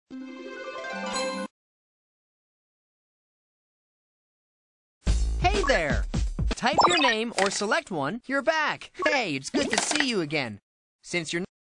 Hey there! Type your name or select one. You're back. Hey, it's good to see you again. Since you're